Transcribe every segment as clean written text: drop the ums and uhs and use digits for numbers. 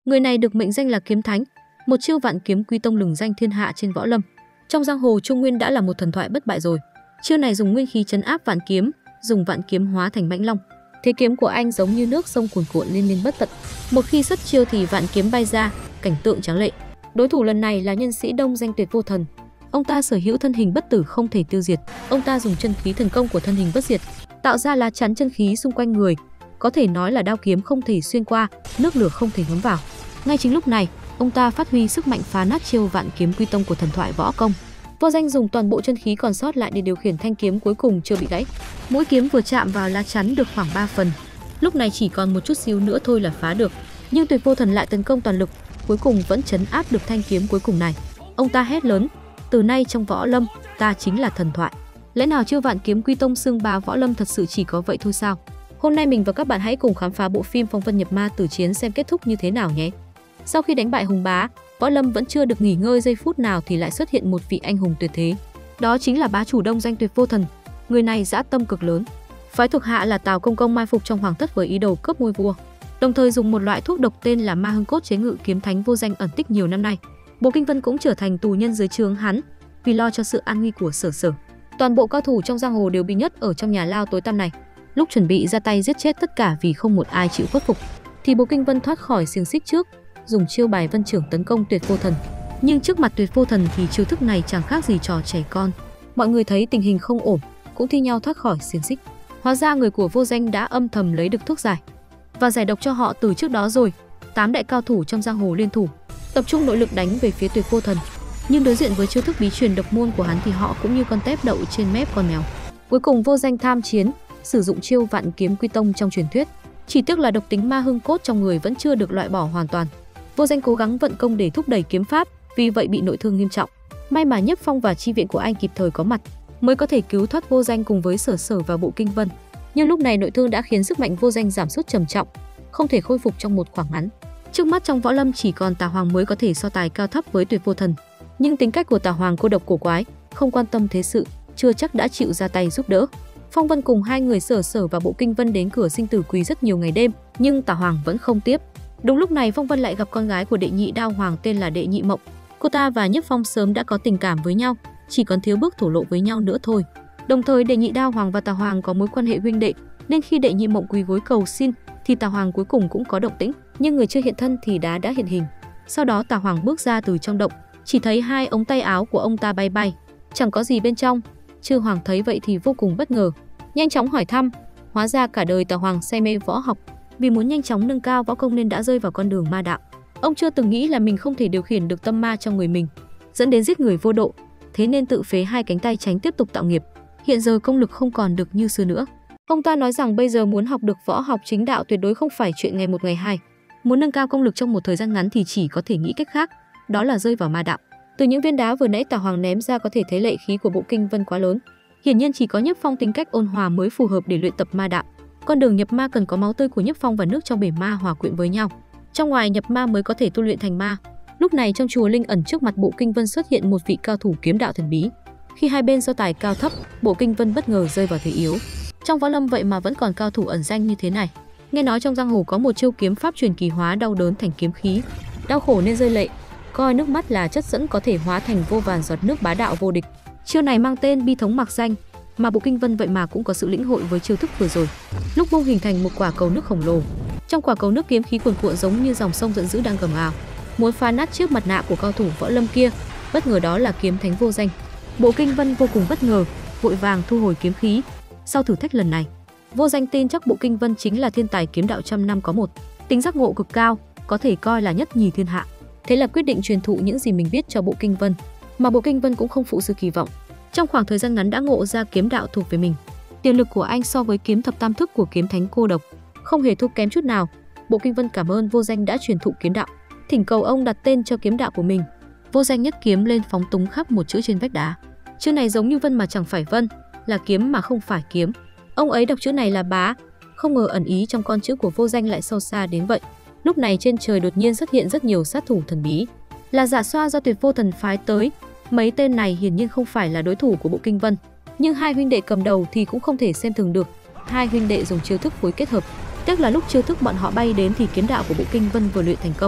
Người này được mệnh danh là Kiếm Thánh, một chiêu vạn kiếm quy tông lừng danh thiên hạ trên võ lâm. Trong giang hồ Trung Nguyên đã là một thần thoại bất bại rồi. Chiêu này dùng nguyên khí trấn áp vạn kiếm, dùng vạn kiếm hóa thành mãnh long. Thế kiếm của anh giống như nước sông cuồn cuộn liên miên bất tận. Một khi xuất chiêu thì vạn kiếm bay ra, cảnh tượng tráng lệ. Đối thủ lần này là nhân sĩ đông danh Tuyệt Vô Thần. Ông ta sở hữu thân hình bất tử không thể tiêu diệt. Ông ta dùng chân khí thần công của thân hình bất diệt, tạo ra lá chắn chân khí xung quanh người, có thể nói là đao kiếm không thể xuyên qua, nước lửa không thể ngấm vào. Ngay chính lúc này, ông ta phát huy sức mạnh phá nát chiêu vạn kiếm quy tông của thần thoại võ công. Vô Danh dùng toàn bộ chân khí còn sót lại để điều khiển thanh kiếm cuối cùng chưa bị gãy. Mũi kiếm vừa chạm vào lá chắn được khoảng 3 phần. Lúc này chỉ còn một chút xíu nữa thôi là phá được, nhưng Tuyệt Vô Thần lại tấn công toàn lực, cuối cùng vẫn trấn áp được thanh kiếm cuối cùng này. Ông ta hét lớn: "Từ nay trong võ lâm, ta chính là thần thoại." Lẽ nào chiêu vạn kiếm quy tông xưng bá võ lâm thật sự chỉ có vậy thôi sao? Hôm nay mình và các bạn hãy cùng khám phá bộ phim Phong Vân Nhập Ma Tử Chiến xem kết thúc như thế nào nhé. Sau khi đánh bại Hùng Bá, võ lâm vẫn chưa được nghỉ ngơi giây phút nào thì lại xuất hiện một vị anh hùng tuyệt thế. Đó chính là bá chủ đông danh Tuyệt Vô Thần. Người này dã tâm cực lớn, phái thuộc hạ là Tào Công Công mai phục trong hoàng thất với ý đồ cướp ngôi vua, đồng thời dùng một loại thuốc độc tên là Ma Hưng Cốt chế ngự Kiếm Thánh Vô Danh ẩn tích nhiều năm nay. Bộ Kinh Vân cũng trở thành tù nhân dưới trướng hắn, vì lo cho sự an nguy của Sở Sở. Toàn bộ cao thủ trong giang hồ đều bị nhốt ở trong nhà lao tối tăm này. Lúc chuẩn bị ra tay giết chết tất cả vì không một ai chịu khuất phục, thì Bộ Kinh Vân thoát khỏi xiềng xích trước, dùng chiêu bài Vân Trưởng tấn công Tuyệt Vô Thần. Nhưng trước mặt Tuyệt Vô Thần thì chiêu thức này chẳng khác gì trò trẻ con. Mọi người thấy tình hình không ổn, cũng thi nhau thoát khỏi xiềng xích. Hóa ra người của Vô Danh đã âm thầm lấy được thuốc giải và giải độc cho họ từ trước đó rồi. 8 đại cao thủ trong giang hồ liên thủ, tập trung nội lực đánh về phía Tuyệt Vô Thần. Nhưng đối diện với chiêu thức bí truyền độc môn của hắn thì họ cũng như con tép đậu trên mép con mèo. Cuối cùng Vô Danh tham chiến, sử dụng chiêu vạn kiếm quy tông trong truyền thuyết. Chỉ tiếc là độc tính Ma Hưng Cốt trong người vẫn chưa được loại bỏ hoàn toàn. Vô Danh cố gắng vận công để thúc đẩy kiếm pháp, vì vậy bị nội thương nghiêm trọng. May mà Nhiếp Phong và chi viện của anh kịp thời có mặt, mới có thể cứu thoát Vô Danh cùng với Sở Sở và Bộ Kinh Vân. Nhưng lúc này nội thương đã khiến sức mạnh Vô Danh giảm sút trầm trọng, không thể khôi phục trong một khoảng ngắn. Trước mắt trong võ lâm chỉ còn Tà Hoàng mới có thể so tài cao thấp với Tuyệt Vô Thần. Nhưng tính cách của Tà Hoàng cô độc cổ quái, không quan tâm thế sự, chưa chắc đã chịu ra tay giúp đỡ. Phong Vân cùng hai người Sở Sở và Bộ Kinh Vân đến cửa sinh tử quỳ rất nhiều ngày đêm, nhưng Tà Hoàng vẫn không tiếp. Đúng lúc này Phong Vân lại gặp con gái của đệ nhị đao hoàng tên là Đệ Nhị Mộng. Cô ta và Nhiếp Phong sớm đã có tình cảm với nhau, chỉ còn thiếu bước thổ lộ với nhau nữa thôi. Đồng thời Đệ Nhị đao hoàng và Tà Hoàng có mối quan hệ huynh đệ, nên khi Đệ Nhị Mộng quỳ gối cầu xin thì Tà Hoàng cuối cùng cũng có động tĩnh, nhưng người chưa hiện thân thì đã hiện hình. Sau đó Tà Hoàng bước ra từ trong động, chỉ thấy hai ống tay áo của ông ta bay bay, chẳng có gì bên trong. Chư Hoàng thấy vậy thì vô cùng bất ngờ, nhanh chóng hỏi thăm. Hóa ra cả đời Tà Hoàng say mê võ học, vì muốn nhanh chóng nâng cao võ công nên đã rơi vào con đường ma đạo. Ông chưa từng nghĩ là mình không thể điều khiển được tâm ma trong người mình, dẫn đến giết người vô độ, thế nên tự phế hai cánh tay tránh tiếp tục tạo nghiệp. Hiện giờ công lực không còn được như xưa nữa. Ông ta nói rằng bây giờ muốn học được võ học chính đạo tuyệt đối không phải chuyện ngày một ngày hai. Muốn nâng cao công lực trong một thời gian ngắn thì chỉ có thể nghĩ cách khác, đó là rơi vào ma đạo. Từ những viên đá vừa nãy Tà Hoàng ném ra có thể thấy lệ khí của Bộ Kinh Vân quá lớn. Hiển nhiên chỉ có Nhiếp Phong tính cách ôn hòa mới phù hợp để luyện tập ma đạo. Con đường nhập ma cần có máu tươi của Nhiếp Phong và nước trong bể ma hòa quyện với nhau. Trong ngoài nhập ma mới có thể tu luyện thành ma. Lúc này trong chùa Linh Ẩn trước mặt Bộ Kinh Vân xuất hiện một vị cao thủ kiếm đạo thần bí. Khi hai bên so tài cao thấp, Bộ Kinh Vân bất ngờ rơi vào thế yếu. Trong võ lâm vậy mà vẫn còn cao thủ ẩn danh như thế này. Nghe nói trong giang hồ có một chiêu kiếm pháp truyền kỳ hóa đau đớn thành kiếm khí, đau khổ nên rơi lệ, coi nước mắt là chất dẫn có thể hóa thành vô vàn giọt nước bá đạo vô địch. Chiêu này mang tên Bi Thống Mạc Danh, mà Bộ Kinh Vân vậy mà cũng có sự lĩnh hội với chiêu thức vừa rồi. Lúc vung hình thành một quả cầu nước khổng lồ, trong quả cầu nước kiếm khí cuồn cuộn giống như dòng sông giận dữ đang gầm ào, muốn phá nát chiếc mặt nạ của cao thủ võ lâm kia. Bất ngờ đó là Kiếm Thánh Vô Danh. Bộ Kinh Vân vô cùng bất ngờ, vội vàng thu hồi kiếm khí. Sau thử thách lần này, Vô Danh tin chắc Bộ Kinh Vân chính là thiên tài kiếm đạo trăm năm có một, tính giác ngộ cực cao, có thể coi là nhất nhì thiên hạ. Thế là quyết định truyền thụ những gì mình biết cho Bộ Kinh Vân, mà Bộ Kinh Vân cũng không phụ sự kỳ vọng. Trong khoảng thời gian ngắn đã ngộ ra kiếm đạo thuộc về mình. Tiềm lực của anh so với kiếm thập tam thức của Kiếm Thánh cô độc không hề thua kém chút nào. Bộ Kinh Vân cảm ơn Vô Danh đã truyền thụ kiếm đạo, thỉnh cầu ông đặt tên cho kiếm đạo của mình. Vô Danh nhất kiếm lên phóng túng khắp một chữ trên vách đá. Chữ này giống như vân mà chẳng phải vân, là kiếm mà không phải kiếm. Ông ấy đọc chữ này là bá, không ngờ ẩn ý trong con chữ của Vô Danh lại sâu xa đến vậy. Lúc này trên trời đột nhiên xuất hiện rất nhiều sát thủ thần bí, là giả xoa do Tuyệt Vô Thần phái tới. Mấy tên này hiển nhiên không phải là đối thủ của Bộ Kinh Vân, nhưng hai huynh đệ cầm đầu thì cũng không thể xem thường được. Hai huynh đệ dùng chiêu thức phối kết hợp, tiếc là lúc chiêu thức bọn họ bay đến thì kiếm đạo của Bộ Kinh Vân vừa luyện thành công,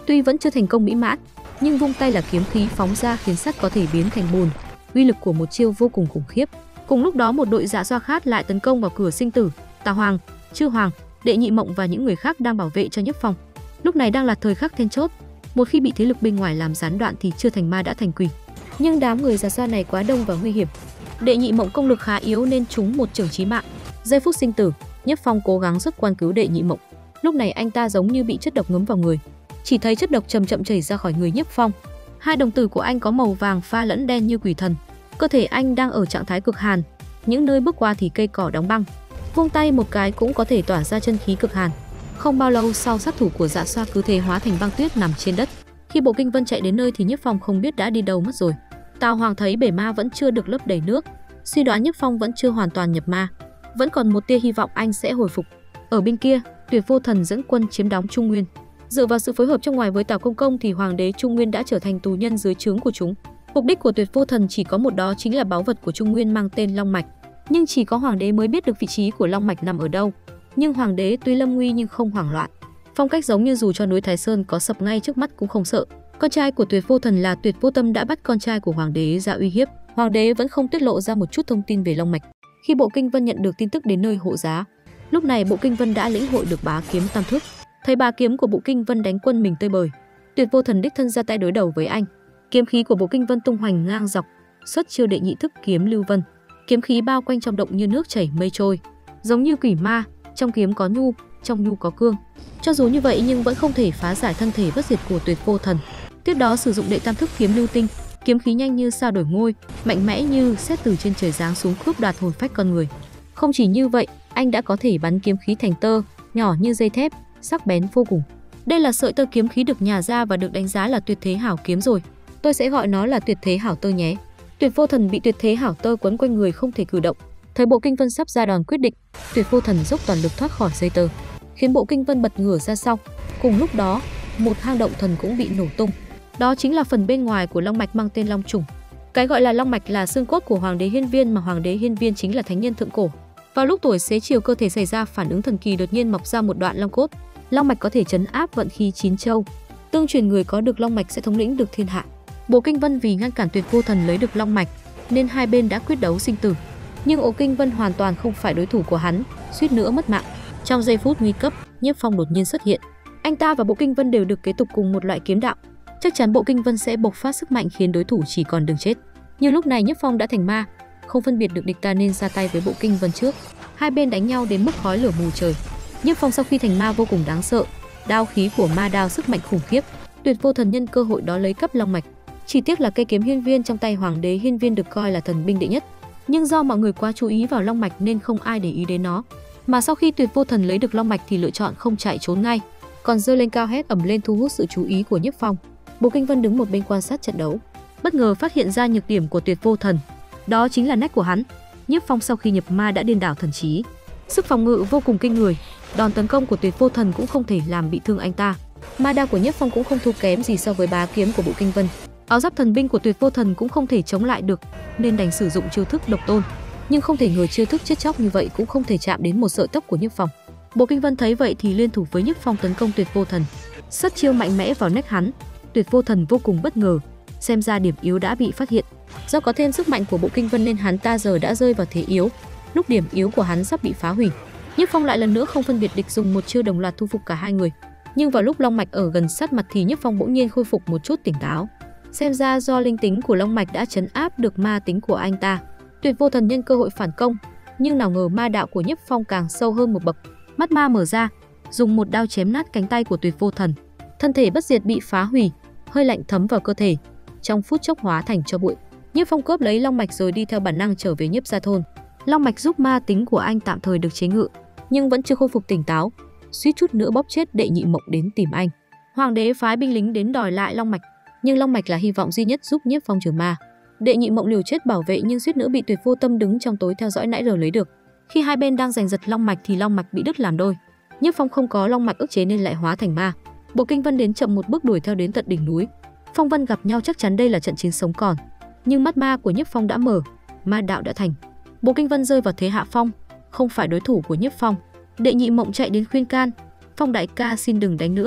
Tuy vẫn chưa thành công mỹ mãn, nhưng vung tay là kiếm khí phóng ra khiến sắt có thể biến thành bùn. Uy lực của một chiêu vô cùng khủng khiếp. Cùng lúc đó một đội dạ xoa khác lại tấn công vào cửa sinh tử. Tà Hoàng, Chư Hoàng, Đệ Nhị Mộng và những người khác đang bảo vệ cho Nhiếp Phong. Lúc này đang là thời khắc then chốt. Một khi bị thế lực bên ngoài làm gián đoạn thì chưa thành ma đã thành quỷ. Nhưng đám người dạ xoa này quá đông và nguy hiểm. Đệ Nhị Mộng công lực khá yếu nên trúng một chưởng chí mạng. Giây phút sinh tử, Nhiếp Phong cố gắng xuất quan cứu Đệ Nhị Mộng. Lúc này anh ta giống như bị chất độc ngấm vào người. Chỉ thấy chất độc chậm chậm chảy ra khỏi người Nhiếp Phong. Hai đồng tử của anh có màu vàng pha lẫn đen như quỷ thần. Cơ thể anh đang ở trạng thái cực hàn, những nơi bước qua thì cây cỏ đóng băng. Vung tay một cái cũng có thể tỏa ra chân khí cực hàn. Không bao lâu sau, sát thủ của dạ xoa cứ thế hóa thành băng tuyết nằm trên đất. Khi Bộ Kinh Vân chạy đến nơi thì Nhiếp Phong không biết đã đi đâu mất rồi. Tào Hoàng thấy bể ma vẫn chưa được lấp đầy nước, suy đoán Nhiếp Phong vẫn chưa hoàn toàn nhập ma, vẫn còn một tia hy vọng anh sẽ hồi phục. Ở bên kia, Tuyệt Vô Thần dẫn quân chiếm đóng Trung Nguyên. Dựa vào sự phối hợp trong ngoài với Tào Công Công thì Hoàng đế Trung Nguyên đã trở thành tù nhân dưới trướng của chúng. Mục đích của Tuyệt Vô Thần chỉ có một, đó chính là báu vật của Trung Nguyên mang tên Long Mạch. Nhưng chỉ có Hoàng đế mới biết được vị trí của Long Mạch nằm ở đâu. Nhưng Hoàng đế tuy lâm nguy nhưng không hoảng loạn. Phong cách giống như dù cho núi Thái Sơn có sập ngay trước mắt cũng không sợ. Con trai của Tuyệt Vô Thần là Tuyệt Vô Tâm đã bắt con trai của Hoàng đế ra uy hiếp. Hoàng đế vẫn không tiết lộ ra một chút thông tin về Long Mạch. Khi Bộ Kinh Vân nhận được tin tức đến nơi hộ giá, lúc này Bộ Kinh Vân đã lĩnh hội được bá kiếm tam thức. Thấy bá kiếm của Bộ Kinh Vân đánh quân mình tơi bời, Tuyệt Vô Thần đích thân ra tay đối đầu với anh. Kiếm khí của Bộ Kinh Vân tung hoành ngang dọc, xuất chiêu đệ nhị thức kiếm lưu vân. Kiếm khí bao quanh trong động như nước chảy mây trôi, giống như quỷ ma, trong kiếm có nhu, trong nhu có cương. Cho dù như vậy nhưng vẫn không thể phá giải thân thể bất diệt của Tuyệt Vô Thần. Tiếp đó sử dụng đệ tam thức kiếm lưu tinh, kiếm khí nhanh như sao đổi ngôi, mạnh mẽ như sét từ trên trời giáng xuống cướp đoạt hồn phách con người. Không chỉ như vậy, anh đã có thể bắn kiếm khí thành tơ, nhỏ như dây thép, sắc bén vô cùng. Đây là sợi tơ kiếm khí được nhả ra và được đánh giá là tuyệt thế hảo kiếm rồi. Tôi sẽ gọi nó là tuyệt thế hảo tơ nhé. Tuyệt Vô Thần bị tuyệt thế hảo tơ quấn quanh người không thể cử động. Thấy Bộ Kinh Vân sắp ra đòn quyết định, Tuyệt Vô Thần dốc toàn lực thoát khỏi dây tơ, khiến Bộ Kinh Vân bật ngửa ra sau. Cùng lúc đó, một hang động thần cũng bị nổ tung. Đó chính là phần bên ngoài của Long Mạch mang tên Long Trùng. Cái gọi là Long Mạch là xương cốt của Hoàng đế Hiên Viên, mà Hoàng đế Hiên Viên chính là thánh nhân thượng cổ. Vào lúc tuổi xế chiều, cơ thể xảy ra phản ứng thần kỳ, đột nhiên mọc ra một đoạn long cốt. Long mạch có thể trấn áp vận khí 9 châu. Tương truyền người có được long mạch sẽ thống lĩnh được thiên hạ. Bộ Kinh Vân vì ngăn cản Tuyệt Vô Thần lấy được long mạch nên hai bên đã quyết đấu sinh tử. Nhưng Ổ Kinh Vân hoàn toàn không phải đối thủ của hắn, suýt nữa mất mạng. Trong giây phút nguy cấp, Nhiếp Phong đột nhiên xuất hiện. Anh ta và Bộ Kinh Vân đều được kế tục cùng một loại kiếm đạo. Chắc chắn Bộ Kinh Vân sẽ bộc phát sức mạnh khiến đối thủ chỉ còn đường chết. Nhưng lúc này Nhiếp Phong đã thành ma, không phân biệt được địch ta nên ra tay với Bộ Kinh Vân trước. Hai bên đánh nhau đến mức khói lửa mù trời. Nhiếp Phong sau khi thành ma vô cùng đáng sợ, đao khí của ma đao sức mạnh khủng khiếp. Tuyệt Vô Thần nhân cơ hội đó lấy cắp long mạch. Chỉ tiếc là cây kiếm Hiên Viên trong tay Hoàng đế Hiên Viên được coi là thần binh đệ nhất, nhưng do mọi người quá chú ý vào long mạch nên không ai để ý đến nó. Mà sau khi Tuyệt Vô Thần lấy được long mạch thì lựa chọn không chạy trốn ngay, còn giơ lên cao hét ầm lên thu hút sự chú ý của Nhiếp Phong. Bộ Kinh Vân đứng một bên quan sát trận đấu, bất ngờ phát hiện ra nhược điểm của Tuyệt Vô Thần, đó chính là nách của hắn. Nhiếp Phong sau khi nhập ma đã điên đảo thần trí, sức phòng ngự vô cùng kinh người, đòn tấn công của Tuyệt Vô Thần cũng không thể làm bị thương anh ta. Ma đao của Nhiếp Phong cũng không thua kém gì so với bá kiếm của Bộ Kinh Vân. Áo giáp thần binh của Tuyệt Vô Thần cũng không thể chống lại được, nên đành sử dụng chiêu thức độc tôn. Nhưng không thể ngờ chiêu thức chết chóc như vậy cũng không thể chạm đến một sợi tóc của Nhiếp Phong. Bộ Kinh Vân thấy vậy thì liên thủ với Nhiếp Phong tấn công Tuyệt Vô Thần, xuất chiêu mạnh mẽ vào nách hắn. Tuyệt Vô Thần vô cùng bất ngờ, xem ra điểm yếu đã bị phát hiện. Do có thêm sức mạnh của Bộ Kinh Vân nên hắn ta giờ đã rơi vào thế yếu. Lúc điểm yếu của hắn sắp bị phá hủy, Nhiếp Phong lại lần nữa không phân biệt địch, dùng một chiêu đồng loạt thu phục cả hai người. Nhưng vào lúc long mạch ở gần sát mặt thì Nhiếp Phong bỗng nhiên khôi phục một chút tỉnh táo. Xem ra do linh tính của long mạch đã trấn áp được ma tính của anh ta. Tuyệt Vô Thần nhân cơ hội phản công, nhưng nào ngờ ma đạo của Nhiếp Phong càng sâu hơn một bậc. Mắt ma mở ra, dùng một đao chém nát cánh tay của Tuyệt Vô Thần. Thân thể bất diệt bị phá hủy, hơi lạnh thấm vào cơ thể, trong phút chốc hóa thành tro bụi. Nhiếp Phong cướp lấy long mạch rồi đi theo bản năng trở về Nhiếp gia thôn. Long mạch giúp ma tính của anh tạm thời được chế ngự, nhưng vẫn chưa khôi phục tỉnh táo, suýt chút nữa bóp chết Đệ Nhị Mộng đến tìm anh. Hoàng đế phái binh lính đến đòi lại long mạch, nhưng long mạch là hy vọng duy nhất giúp Nhiếp Phong trừ ma. Đệ Nhị Mộng liều chết bảo vệ nhưng suýt nữa bị Tuyệt Vô Tâm đứng trong tối theo dõi nãy giờ lấy được. Khi hai bên đang giành giật long mạch thì long mạch bị đứt làm đôi. Nhiếp Phong không có long mạch ức chế nên lại hóa thành ma. Bộ Kinh Vân đến chậm một bước đuổi theo đến tận đỉnh núi. Phong vân gặp nhau chắc chắn đây là trận chiến sống còn. Nhưng mắt ma của Nhiếp Phong đã mở, ma đạo đã thành. Bộ Kinh Vân rơi vào thế hạ phong, không phải đối thủ của Nhiếp Phong. Đệ Nhị Mộng chạy đến khuyên can, Phong đại ca xin đừng đánh nữa.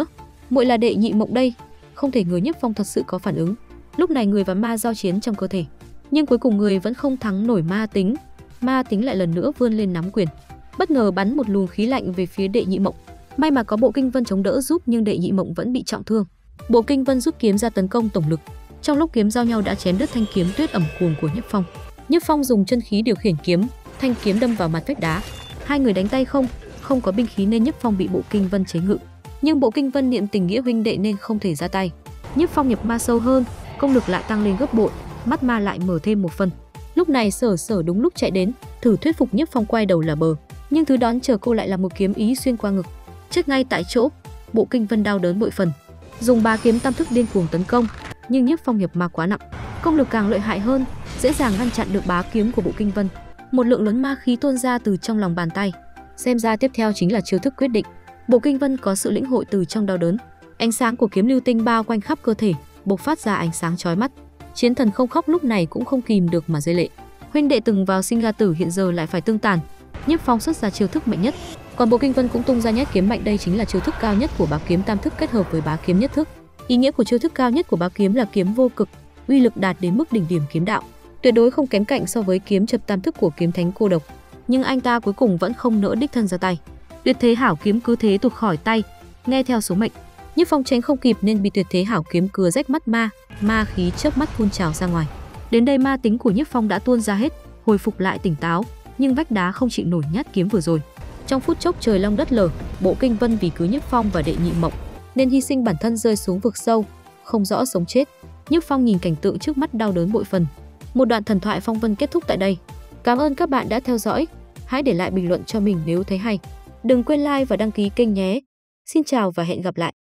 Muội là Đệ Nhị Mộng đây. Không thể ngờ Nhiếp Phong thật sự có phản ứng. Lúc này người và ma giao chiến trong cơ thể, nhưng cuối cùng người vẫn không thắng nổi ma tính. Ma tính lại lần nữa vươn lên nắm quyền, bất ngờ bắn một luồng khí lạnh về phía Đệ Nhị Mộng. May mà có Bộ Kinh Vân chống đỡ giúp, nhưng Đệ Nhị Mộng vẫn bị trọng thương. Bộ Kinh Vân rút kiếm ra tấn công tổng lực. Trong lúc kiếm giao nhau đã chém đứt thanh kiếm tuyết ẩm cuồng của Nhiếp Phong. Nhiếp Phong dùng chân khí điều khiển kiếm, thanh kiếm đâm vào mặt vách đá. Hai người đánh tay không có binh khí nên Nhiếp Phong bị Bộ Kinh Vân chế ngự. Nhưng Bộ Kinh Vân niệm tình nghĩa huynh đệ nên không thể ra tay. Nhiếp Phong nhập ma sâu hơn, công lực lại tăng lên gấp bội, mắt ma lại mở thêm một phần. Lúc này Sở đúng lúc chạy đến, thử thuyết phục Nhiếp Phong quay đầu là bờ, nhưng thứ đón chờ cô lại là một kiếm ý xuyên qua ngực, chết ngay tại chỗ. Bộ Kinh Vân đau đớn bội phần, dùng bá kiếm tam thức điên cuồng tấn công, nhưng Nhiếp Phong nhập ma quá nặng, công lực càng lợi hại hơn, dễ dàng ngăn chặn được bá kiếm của Bộ Kinh Vân. Một lượng lớn ma khí tuôn ra từ trong lòng bàn tay. Xem ra tiếp theo chính là chiêu thức quyết định. Bộ Kinh Vân có sự lĩnh hội từ trong đau đớn. Ánh sáng của kiếm lưu tinh bao quanh khắp cơ thể, bộc phát ra ánh sáng chói mắt. Chiến thần Không Khóc lúc này cũng không kìm được mà rơi lệ. Huynh đệ từng vào sinh ra tử hiện giờ lại phải tương tàn. Nhiếp Phong xuất ra chiêu thức mạnh nhất, còn Bộ Kinh Vân cũng tung ra nhát kiếm mạnh. Đây chính là chiêu thức cao nhất của bá kiếm tam thức kết hợp với bá kiếm nhất thức. Ý nghĩa của chiêu thức cao nhất của bá kiếm là kiếm vô cực, uy lực đạt đến mức đỉnh điểm kiếm đạo, tuyệt đối không kém cạnh so với kiếm chập tam thức của kiếm thánh cô độc. Nhưng anh ta cuối cùng vẫn không nỡ đích thân ra tay. Tuyệt thế hảo kiếm cứ thế tuột khỏi tay, nghe theo số mệnh. Nhiếp Phong tránh không kịp nên bị tuyệt thế hảo kiếm cưa rách mắt ma khí chớp mắt phun trào ra ngoài. Đến đây ma tính của Nhiếp Phong đã tuôn ra hết, hồi phục lại tỉnh táo, nhưng vách đá không chịu nổi nhát kiếm vừa rồi. Trong phút chốc trời long đất lở, Bộ Kinh Vân vì cứu Nhiếp Phong và Đệ Nhị Mộng nên hy sinh bản thân rơi xuống vực sâu, không rõ sống chết. Nhiếp Phong nhìn cảnh tượng trước mắt đau đớn bội phần. Một đoạn thần thoại phong vân kết thúc tại đây. Cảm ơn các bạn đã theo dõi. Hãy để lại bình luận cho mình nếu thấy hay. Đừng quên like và đăng ký kênh nhé. Xin chào và hẹn gặp lại.